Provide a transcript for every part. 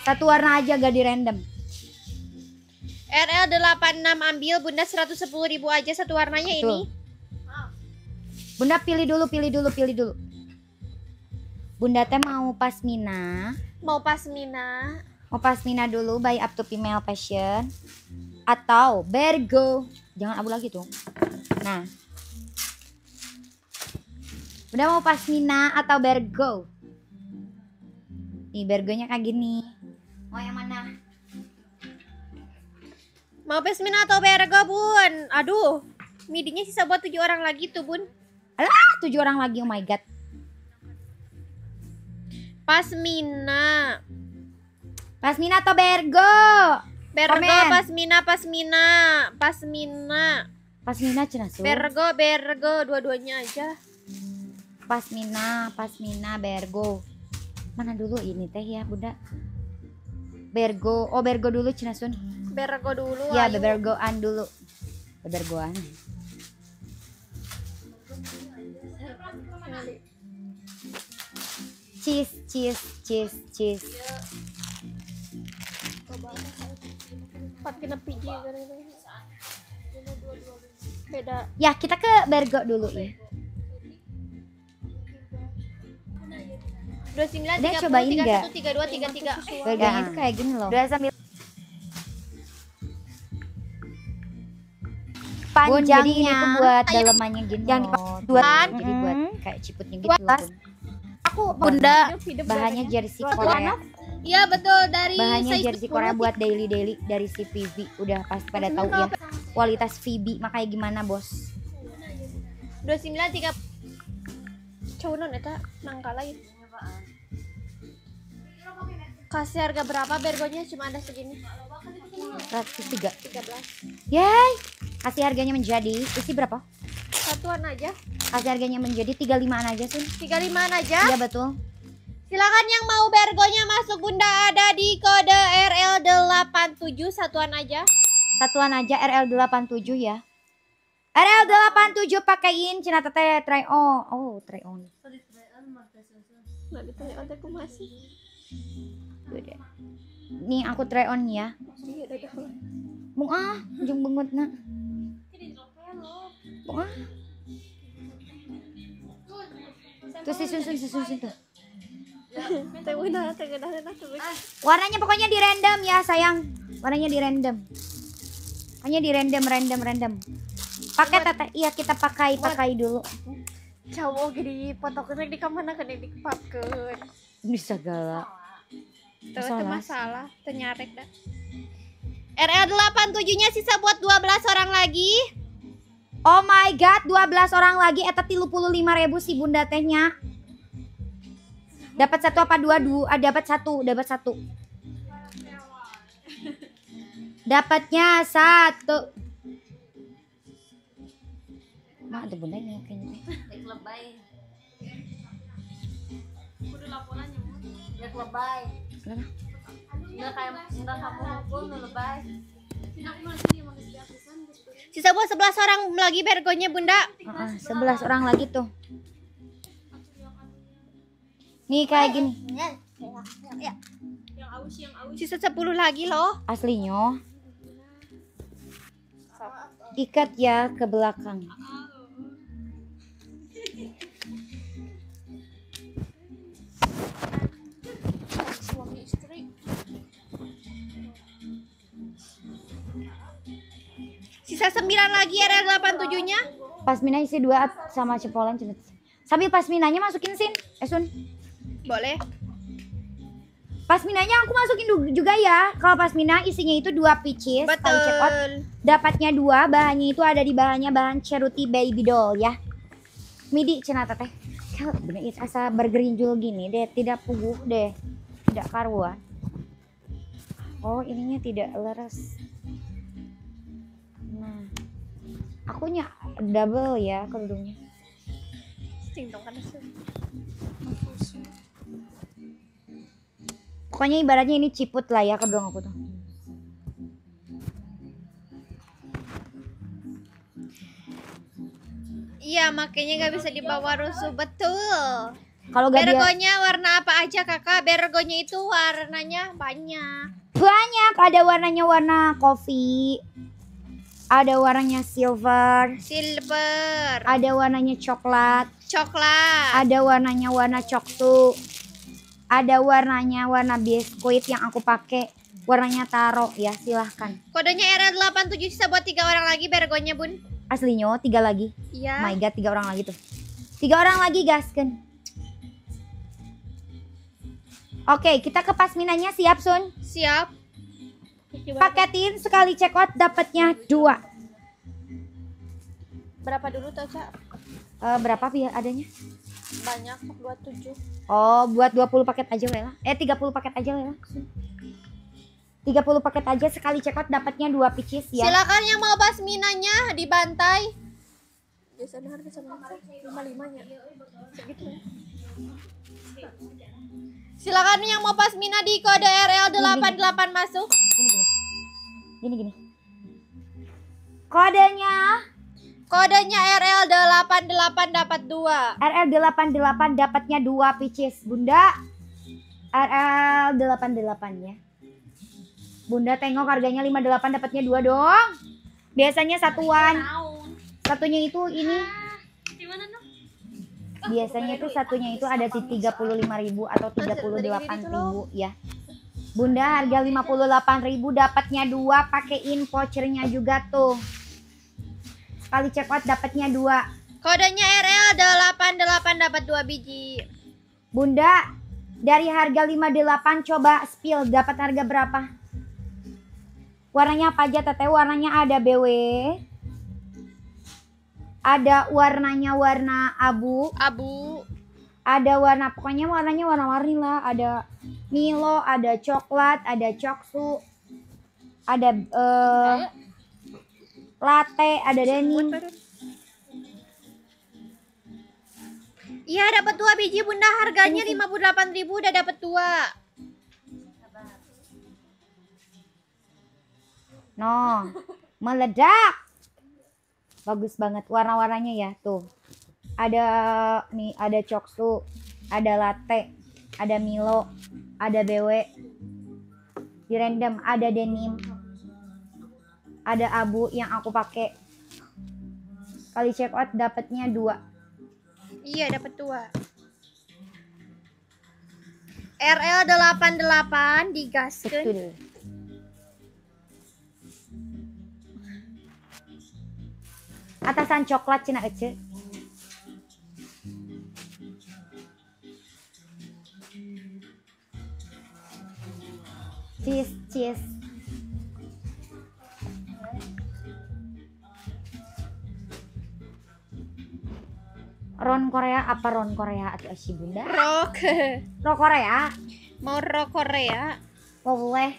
Satu warna aja, gak di random. RL86 ambil Bunda 110.000 aja satu warnanya. Betul. Ini. Bunda pilih dulu. Bunda teh mau pasmina. Mau pasmina. Mau pasmina dulu by Up to Female Fashion atau Bergo. Jangan abu lagi tuh. Nah. Bunda mau pasmina atau Bergo? Nih Bergonya kayak gini. Mau yang mana? Mau pasmina atau Bergo, Bun? Aduh. Midinya sisa buat 7 orang lagi tuh, Bun. Alah, 7 orang lagi. Oh my god. Pasmina. Pasmina atau Bergo? Bergo, Komen. pasmina. Pasmina cenah su. Bergo, dua-duanya aja. Pasmina, Bergo. Mana dulu ini teh ya, Bunda? Bergo. Oh, Bergo dulu cenah sun. Bergo dulu. Ya, ayo. Bergoan dulu. Bergoan. Cheese. Pakai biji beda. Ya, kita ke Bergo dulu ya. 29, Udah 30, cobain 31, nggak? 32, 33. Bergonya itu kayak gini loh. Udah sambil panjangnya. Jadi ini tuh buat dalemannya gini Yang loh. dipakai. Jadi buat kayak ciputnya gitu loh. Bun. Aku Bunda. Bahannya jersey Korea. Iya betul, dari Bahannya size jersey 10. Korea buat daily dari si Vivi. Udah pasti pada tahu ya kualitas Vivi makanya gimana bos. 29, 30. Cowon eta nangka lain. Kasih harga berapa Bergonya? Cuma ada segini. 103. 13. Yay. Kasih harganya menjadi isi berapa? Satuan aja. Kasih harganya menjadi 35-an aja Sun. 35-an aja. Iya betul. Silakan yang mau Bergonya masuk Bunda, ada di kode RL87 satuan aja. Satuan aja RL87 ya. RL87 pakaiin Cina teteh try on. Oh, try on. Nggak ditanya aku masih. Udah. Nih aku try on ya. Iya, udah. Bung jung bengut nak. Bung Tuh si sun tuh. Warnanya pokoknya di random ya sayang. Warnanya di random. Hanya di random. Pakai teteh. Iya kita pakai dulu. Cowok gini foto di kamana kan dipakeun. Bisa galak. Itu masalah, ternyarek dah. RL87-nya sisa buat 12 orang lagi. Oh my god, 12 orang lagi eta 35.000 si Bunda tehnya. Dapat satu apa dua? Dapat satu. Dapatnya satu. Mak ada bundanya kayaknya. Lebay. Kudu laporan nyemut. Rek lebay. Kenapa? Enggak kamu pun lebay. Sisa buat 11 orang lagi Bergonya Bunda. 11 orang lagi tuh. Nih kayak gini. Sisa 10 lagi loh. Aslinya. Ikat ya ke belakang. Suami istri. Sisa 9 lagi RL87-nya. Pasmina isi 2 sama cepolan cenut. Sambil pasminanya masukin Sin. Sun. Boleh. Pasminanya aku masukin juga ya. Kalau pasmina isinya itu 2 pieces. Tahu check out. Dapatnya 2, bahannya itu ada di bahan Ceruti Baby Doll ya. Midi cenah teh. Kalau bener asa bergerinjul gini deh, tidak puguh deh. Tidak karuan. Oh, ininya tidak leres. Nah. Akunya double ya kerudungnya. Singtong kan Pokoknya ibaratnya ini ciput lah ya kerudung aku tuh. Iya, makanya nggak bisa dibawa rusuh betul. Kalau gak dia Bergonya warna apa aja kakak? Bergonya itu warnanya banyak. banyak, ada warnanya warna kopi, ada warnanya silver, Silver, ada warnanya coklat, coklat, ada warnanya warna coksu, ada warnanya warna biskuit yang aku pakai warnanya taro ya, silahkan. kodenya RL87 bisa buat 3 orang lagi bergonya bun. Aslinya 3 lagi. Iya. My god, 3 orang lagi tuh. 3 orang lagi gasken. Oke, kita ke pasminanya, siap Sun? Siap. Paketin sekali check out dapatnya 2. Berapa dulu tuh Cak? Berapa biar adanya? Banyak 27. Oh, buat 20 paket aja Lela. 30 paket aja Lela. 30 paket aja sekali check out dapatnya 2 pieces ya. Silakan yang mau pasminanya dibantai. Biasanya harga sama 55-nya. Segitu ya. Silakan yang mau pasmina di kode RL88 masuk. Gini. Kodenya Kodenya RL88 dapat 2. RL88 dapatnya 2 pieces, Bunda. RL88 ya. Bunda tengok harganya 58 dapatnya 2 dong. Biasanya satuan. Satunya itu ini. Biasanya itu satunya itu ada di 35.000 atau 38.000 ya. Bunda harga 58.000 dapatnya 2, pakein vouchernya juga tuh. Sekali check out dapatnya 2. Kodenya RL88 dapat 2 biji. Bunda, dari harga 58 coba spill dapat harga berapa? Warnanya apa aja Teteh? Warnanya ada BW. Ada warnanya warna abu. Ada warna, pokoknya warnanya warna-warni lah. Ada Milo, ada coklat, ada coksu, ada latte, ada denim. Iya dapat 2 biji Bunda, harganya 58.000 udah dapat 2. No, meledak. Bagus banget warna-warnanya ya tuh. Ada nih, ada coksu, ada latte, ada Milo, ada BW. Di random ada denim. Ada abu yang aku pakai. Kali check out dapatnya 2. Iya dapat 2. RL88 digaskeun. Betul. Atasan coklat cina ece. Cheese. Ron Korea apa Ron Korea atau si Bunda? Rock. Ron Korea. Mau rock Korea? Boleh.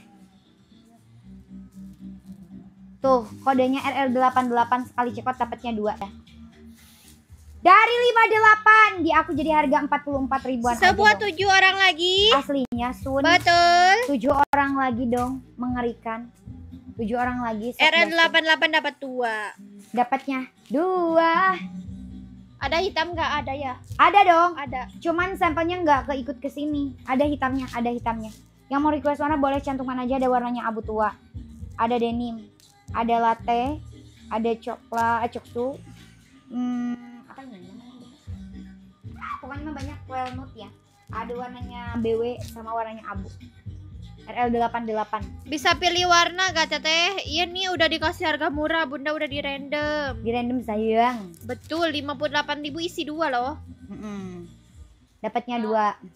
Tuh, kodenya RL88 sekali cekot dapatnya 2 ya. Dari 58 di aku jadi harga 44 ribuan. Sebuah 7 orang lagi. Aslinya Sun. Betul. 7 orang lagi dong, mengerikan. 7 orang lagi. RL88 dapat 2. Dapatnya 2. Ada hitam nggak? Ada ya? Ada dong. Ada. Cuman sampelnya nggak keikut ke sini. Ada hitamnya. Yang mau request warna boleh cantumkan aja, ada warnanya abu tua. Ada denim. Ada latte, ada coklat, coksu, apa namanya? Pokoknya banyak walnut ya. Ada warnanya BW sama warnanya abu. RL88. Bisa pilih warna gak Teteh? Iya nih udah dikasih harga murah, Bunda udah di random. Di random sayang. Betul, 58.000 isi 2 loh. Dapatnya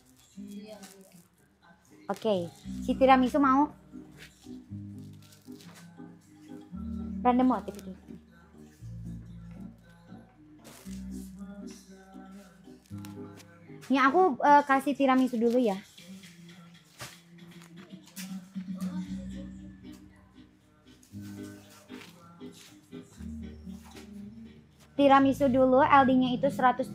2. Oke, si tiramisu mau? Random motif itu. Ini aku kasih tiramisu dulu ya. Tiramisu dulu, LD-nya itu 120.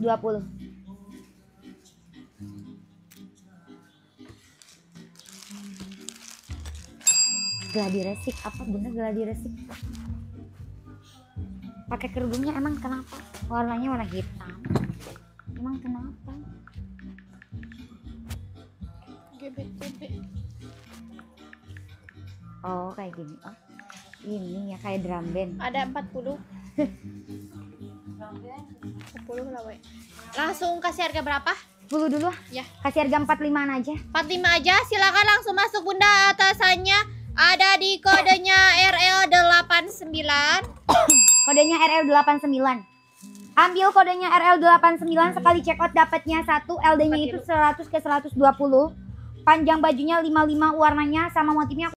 Gladi resik apa Bunda? Gladi resik pakai kerudungnya emang kenapa? Warnanya warna hitam. Emang kenapa? Oh kayak gini. Oh ini ya kayak drum band. Ada 40. 40 lah, we. Langsung kasih harga berapa? 10 dulu ah. Ya. Kasih harga 45-an aja. 45 aja, silakan langsung masuk Bunda. Atasannya ada di kodenya RL89. Kodenya RL89. Ambil kodenya RL89 sekali check out dapatnya 1, LD-nya itu 100 ke 120. Panjang bajunya 55, warnanya sama motifnya